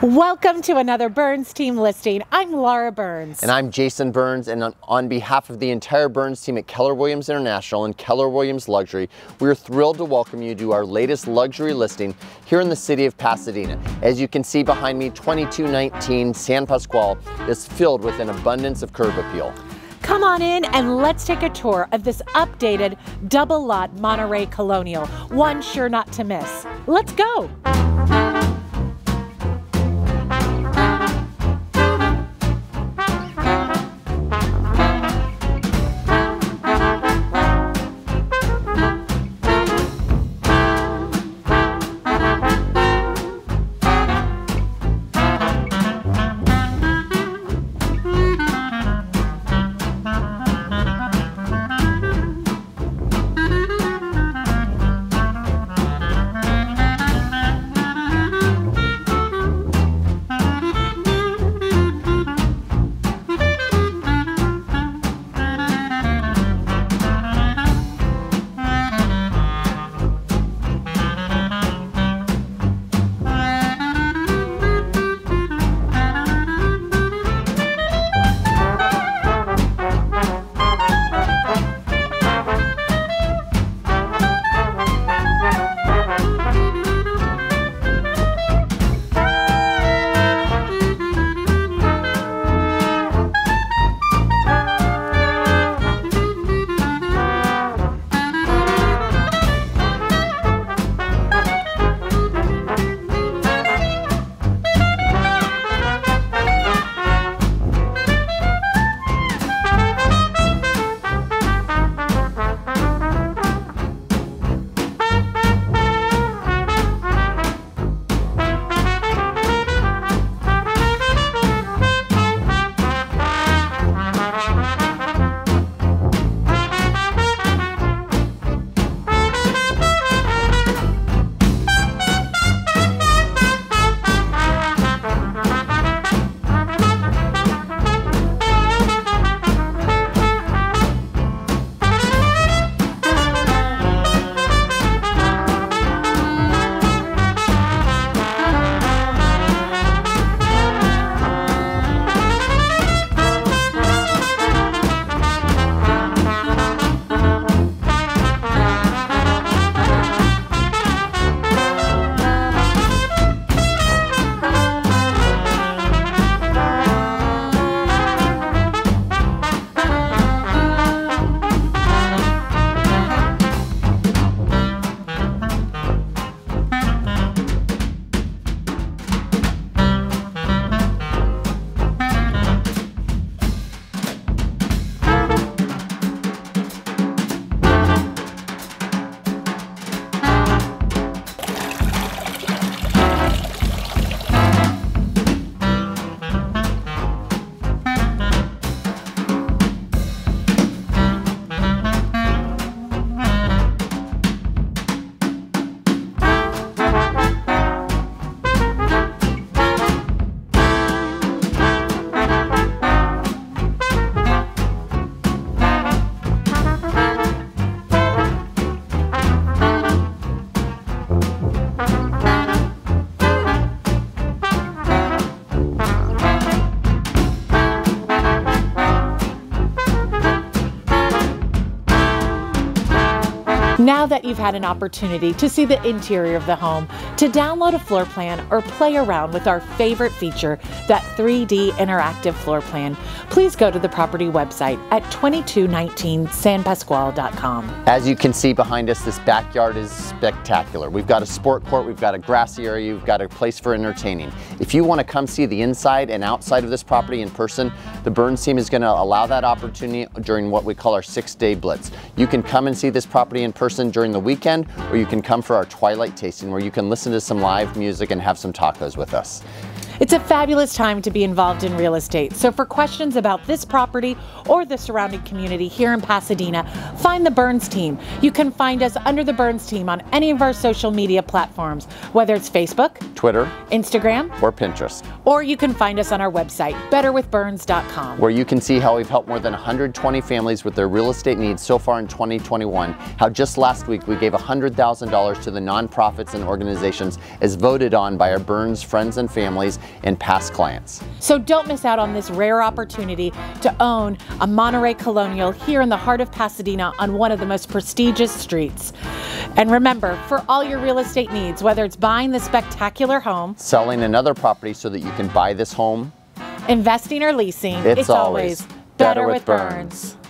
Welcome to another Berns team listing. I'm Laura Berns. And I'm Jason Berns, and on behalf of the entire Berns team at Keller Williams International and Keller Williams Luxury, we're thrilled to welcome you to our latest luxury listing here in the city of Pasadena. As you can see behind me, 2219 San Pasqual is filled with an abundance of curb appeal. Come on in and let's take a tour of this updated double lot Monterey Colonial. One sure not to miss. Let's go. Now that you've had an opportunity to see the interior of the home, to download a floor plan or play around with our favorite feature, that 3D interactive floor plan, please go to the property website at 2219sanpasqual.com. As you can see behind us, this backyard is spectacular. We've got a sport court, we've got a grassy area, we've got a place for entertaining. If you want to come see the inside and outside of this property in person, the Berns team is going to allow that opportunity during what we call our 6-day blitz. You can come and see this property in person during the weekend, or you can come for our twilight tasting where you can listen to some live music and have some tacos with us. It's a fabulous time to be involved in real estate. So for questions about this property or the surrounding community here in Pasadena, find the Berns team. You can find us under the Berns team on any of our social media platforms, whether it's Facebook, Twitter, Instagram, or Pinterest. Or you can find us on our website, betterwithberns.com, where you can see how we've helped more than 120 families with their real estate needs so far in 2021. How just last week we gave $100,000 to the nonprofits and organizations as voted on by our Berns friends and families, and past clients. So don't miss out on this rare opportunity to own a Monterey Colonial here in the heart of Pasadena on one of the most prestigious streets. And remember, for all your real estate needs, whether it's buying the spectacular home, selling another property so that you can buy this home, investing or leasing, it's always better with Berns.